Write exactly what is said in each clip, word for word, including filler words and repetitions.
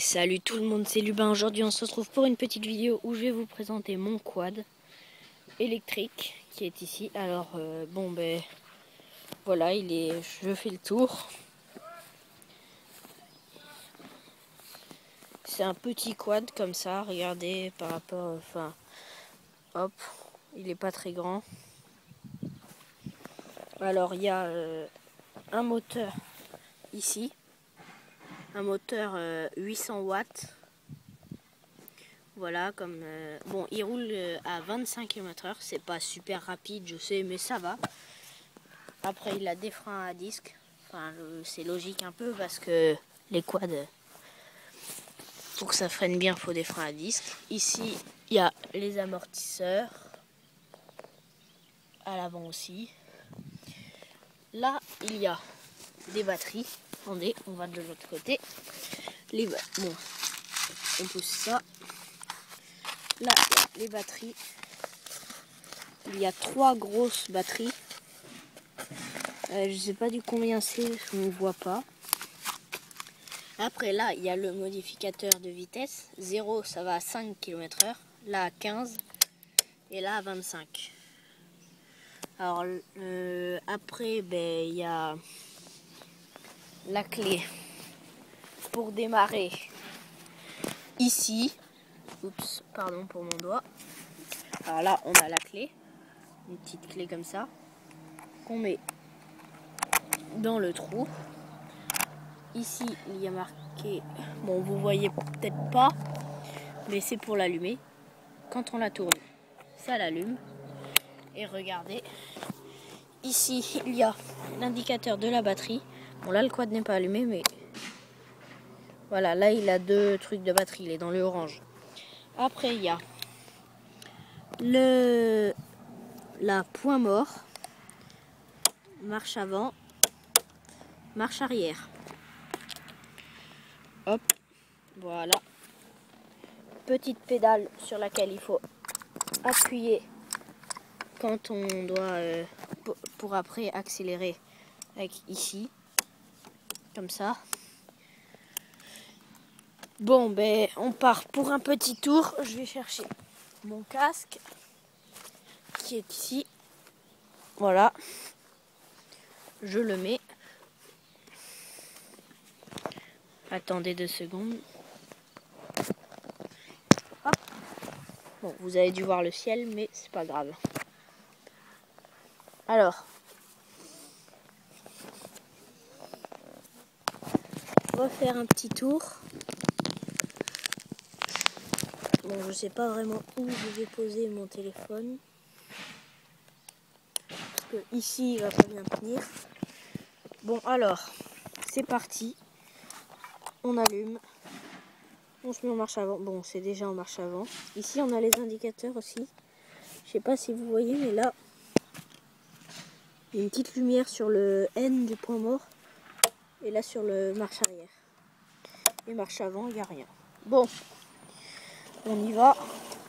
Salut tout le monde, c'est Lubin. Aujourd'hui on se retrouve pour une petite vidéo où je vais vous présenter mon quad électrique qui est ici. Alors euh, bon ben voilà, il est, je fais le tour. C'est un petit quad comme ça, regardez par rapport, enfin hop, il est pas très grand. Alors il y a euh, un moteur ici, un moteur euh, huit cents watts. Voilà, comme euh, bon, il roule euh, à vingt-cinq kilomètres heure, c'est pas super rapide, je sais, mais ça va. Après, il a des freins à disque. Enfin, c'est logique un peu parce que les quads, pour que ça freine bien, il faut des freins à disque. Ici, il y a les amortisseurs. À l'avant aussi. Là, il y a des batteries. Attendez, on va de l'autre côté. Les ba... Bon, on pousse ça. Là, les batteries. Il y a trois grosses batteries. Euh, je sais pas du combien c'est, je ne vois pas. Après là, il y a le modificateur de vitesse. zéro, ça va à cinq kilomètres heure. Là à quinze. Et là à vingt-cinq. Alors euh, après, ben, il y a la clé pour démarrer ici. Oups, pardon pour mon doigt. Alors là, on a la clé. Une petite clé comme ça. Qu'on met dans le trou. Ici, il y a marqué, bon, vous voyez peut-être pas, mais c'est pour l'allumer. Quand on la tourne, ça l'allume. Et regardez, ici, il y a l'indicateur de la batterie. Bon, là, le quad n'est pas allumé, mais voilà, là, il a deux trucs de batterie. Il est dans le orange. Après, il y a le la point mort, marche avant, marche arrière. Hop, voilà. Petite pédale sur laquelle il faut appuyer quand on doit, euh, pour après accélérer avec ici, comme ça. Bon, ben, on part pour un petit tour. Je vais chercher mon casque qui est ici. Voilà. Je le mets. Attendez deux secondes. Hop. Bon, vous avez dû voir le ciel, mais c'est pas grave. Alors, on va faire un petit tour. Bon, je sais pas vraiment où je vais poser mon téléphone. Parce que ici, il va pas bien tenir. Bon, alors, c'est parti. On allume. On se met en marche avant. Bon, c'est déjà en marche avant. Ici, on a les indicateurs aussi. Je sais pas si vous voyez, mais là, il y a une petite lumière sur le N du point mort. Et là, sur le marche arrière. Et marche avant, il n'y a rien. Bon, on y va.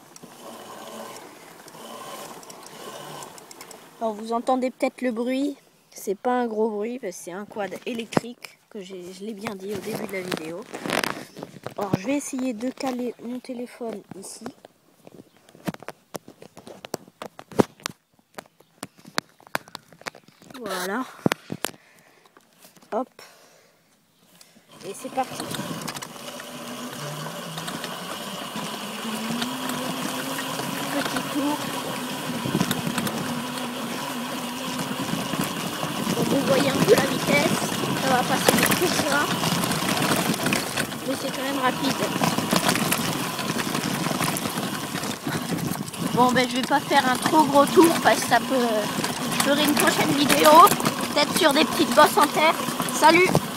Alors, vous entendez peut-être le bruit. C'est pas un gros bruit, parce que c'est un quad électrique, que je l'ai bien dit au début de la vidéo. Alors, je vais essayer de caler mon téléphone ici. Voilà. Hop. Et c'est parti. Petit tour. Donc, vous voyez un peu la vitesse. Ça va passer de tout ça. Mais c'est quand même rapide. Bon, ben je vais pas faire un trop gros tour parce que ça peut... Je ferai une prochaine vidéo, peut-être sur des petites bosses en terre. Salut!